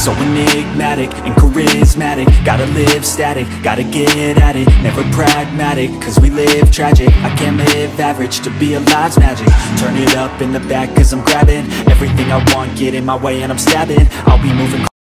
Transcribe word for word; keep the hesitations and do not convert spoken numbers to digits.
So enigmatic and charismatic, gotta live static, gotta get at it, never pragmatic, cause we live tragic. I can't live average, to be alive's magic. Turn it up in the back cause I'm grabbing everything I want, get in my way and I'm stabbing. I'll be moving